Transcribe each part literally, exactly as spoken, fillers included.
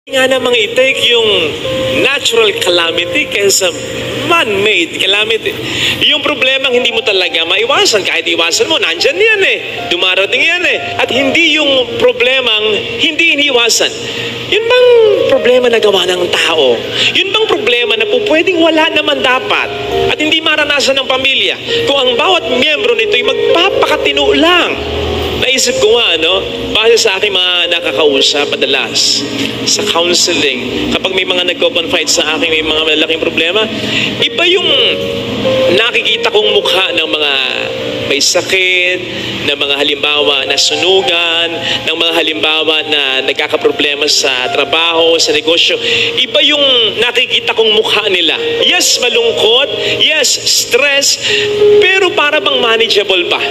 nga namang i-take yung natural calamity kaysa man-made calamity. Yung problemang hindi mo talaga maiwasan, kahit iwasan mo, nandyan yan eh. Dumarating yan eh. At hindi yung problemang hindi iniwasan. Yun bang problema na gawa ng tao? Yun bang problema na po pwedeng wala naman dapat at hindi maranasan ng pamilya kung ang bawat miyembro nito ay magpapakatino lang? Naisip ko nga, ano, base sa aking mga nakakausap madalas sa counseling, kapag may mga nagko-confide sa akin, may mga malaking problema, iba yung nakikita kong mukha ng mga may sakit, ng mga halimbawa na sunugan, ng mga halimbawa na nagkakaproblema sa trabaho, sa negosyo. Iba yung nakikita kong mukha nila. Yes, malungkot. Yes, stress. Pero para bang manageable pa?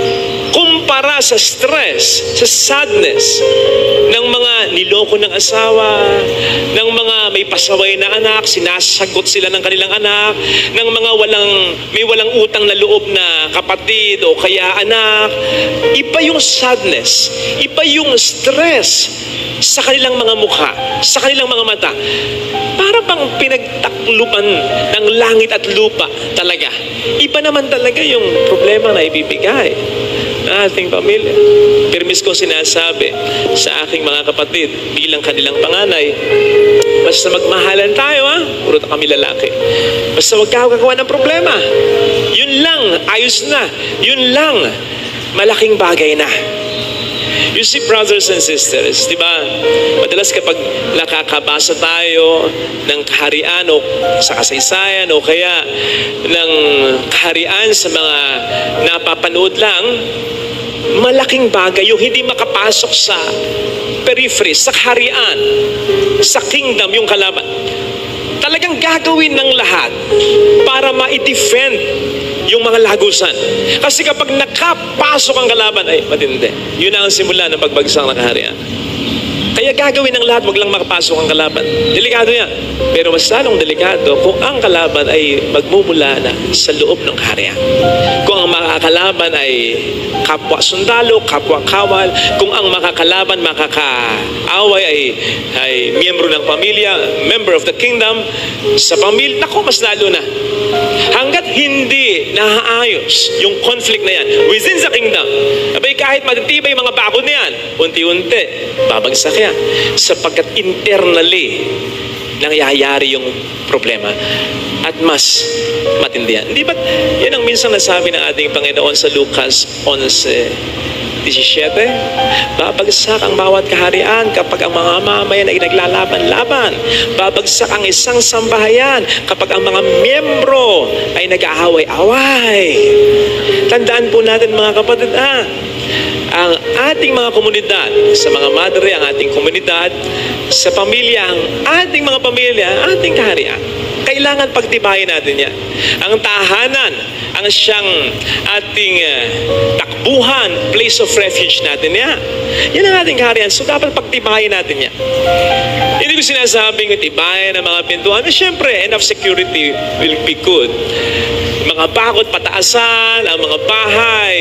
Kumpara sa stress, sa sadness ng mga niloko ng asawa, ng mga may pasaway na anak, sinasagot sila ng kanilang anak, ng mga walang, may walang utang na loob na kapatid o kaya anak. Iba yung sadness, iba yung stress sa kanilang mga mukha, sa kanilang mga mata. Para bang pinagtaklupan ng langit at lupa talaga. Iba naman talaga yung problema na ibibigay na ating pamilya. Permis ko sinasabi sa aking mga kapatid bilang kanilang panganay, basta magmahalan tayo, ha? Puro kami lalaki. Basta huwag ka gagawa ng problema. Yun lang, ayos na. Yun lang, malaking bagay na. You see, brothers and sisters, di ba? Madalas kapag nakakabasa tayo ng kaharian o sa kasaysayan o kaya ng kaharian sa mga napapanood lang, malaking bagay yung hindi makapasok sa periphery, sa kaharian, sa kingdom, yung kalaban. Talagang gagawin ng lahat para ma-defend yung mga lagusan. Kasi kapag nakapasok ang kalaban, ay matindi. Yun ang simula ng pagbagsak ng kaharian. Kaya gagawin ng lahat, wag lang makapasok ang kalaban. Delikado yan. Pero mas lalong delikado kung ang kalaban ay magmumula na sa loob ng kaharian. Kung ang makakalaban ay kapwa sundalo, kapwa kawal, kung ang makakalaban, makakaaway ay, ay miyembro ng pamilya, member of the kingdom, sa pamilya, naku, mas lalo na. Hanggat hindi nahaayos yung conflict na yan within the kingdom, abay kahit matitibay mga bakod na yan, unti-unti, babagsak yan. Sapagkat internally, nangyayari yung problema. At mas matindi yan. Hindi ba't yan ang minsan nasabi ng ating Panginoon sa Lucas eleven seventeen? Babagsak ang bawat kaharian kapag ang mga mamayan ay naglalaban-laban. Babagsak ang isang sambahayan kapag ang mga miyembro ay nag-aaway-away. Tandaan po natin mga kapatid, ah, ang ating mga komunidad, sa mga madre, ang ating komunidad, sa pamilya, ang ating mga pamilya, ang ating kaharian. Kailangan pagtibayin natin yan. Ang tahanan, ang siyang ating uh, takbuhan, place of refuge natin yan. Yan ang ating kaharian. So dapat pagtibayin natin yan. Hindi ko sinasabing tibayin ang mga pintuan. Siyempre, enough security will be good. Mga bakod, pataasan, ang mga bahay,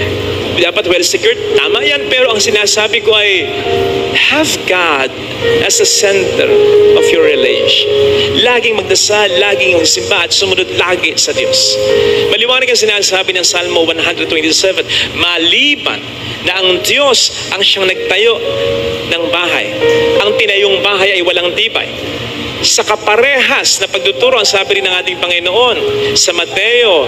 dapat well secured. Tama yan. Pero ang sinasabi ko ay have God as a center of your relation. Laging magdasal, laging magsimba at sumunod lagi sa Diyos. Maliwanag ang sinasabi ng Salmo one twenty-seven, maliban na ang Diyos ang siyang nagtayo ng bahay. Ang tinayong bahay ay walang tibay. Sa kaparehas na pagtuturo, ang sabi rin ng ating Panginoon sa Mateo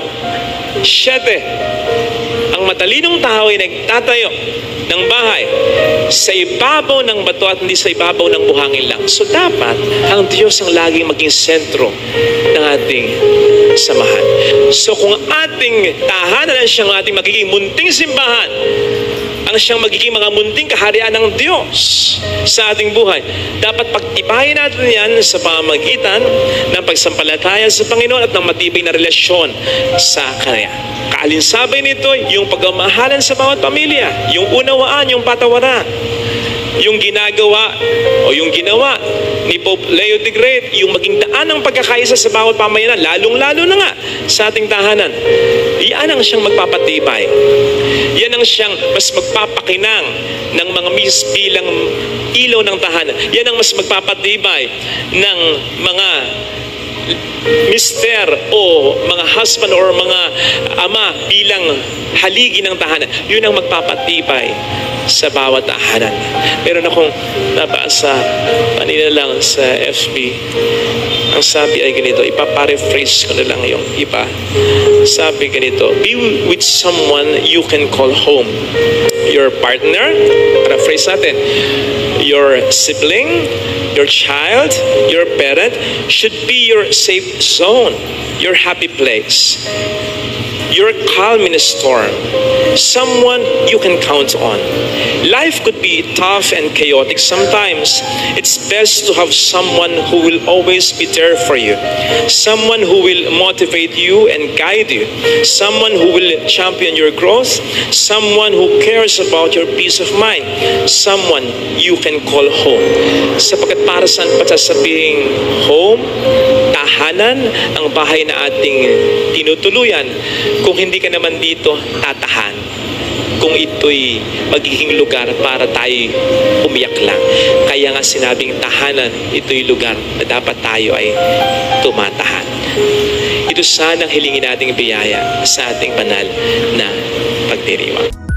seven, ang matalinong tao ay nagtatayo ng bahay sa ibabaw ng bato at hindi sa ibabaw ng buhangin lang. So dapat ang Diyos ang laging maging sentro ng ating samahan. So kung ating tahanan ang siyang ating magiging munting simbahan, ang siyang magiging mga munting kaharian ng Diyos sa ating buhay, dapat pagtibayin natin yan sa pamamagitan ng pagsampalataya sa Panginoon at ng matibay na relasyon sa Kanya. Kaalinsabay nito yung pagmamahalan sa bawat pamilya, yung unawaan, yung patawaran, yung ginagawa o yung ginawa ni Pope Leo the Great, yung maging daan ng pagkakaisa sa bawat pamayanan, lalong-lalo na nga sa ating tahanan. Yan ang siyang magpapatibay. Yan ang siyang mas magpapakinang ng mga miss bilang ilaw ng tahanan. Yan ang mas magpapatibay ng mga mister o mga husband or mga ama bilang haligi ng tahanan. Yun ang magpapatibay sa bawat tahanan. Meron akong nabasa kanina lang sa F B. Ang sabi ay ganito, ipaparephrase ko na lang yung iba. Sabi ganito, be with someone you can call home. Your partner, paraphrase natin, your sibling, your child, your parent should be your safe zone, your happy place, your calm in a storm, someone you can count on. Life could be tough and chaotic sometimes. It's best to have someone who will always be there for you, someone who will motivate you and guide you, someone who will champion your growth, someone who cares about your peace of mind, someone you can call home. Sapagkat para saan pa sasabihing home, tahanan, ang bahay na ating tinutuluyan, kung hindi ka naman dito tatahan, kung ito'y magiging lugar para tayo umiyak lang. Kaya nga sinabing tahanan, ito'y lugar na dapat tayo ay tumatahan. Ito sanang hilingin nating biyaya sa ating banal na pagdiriwang.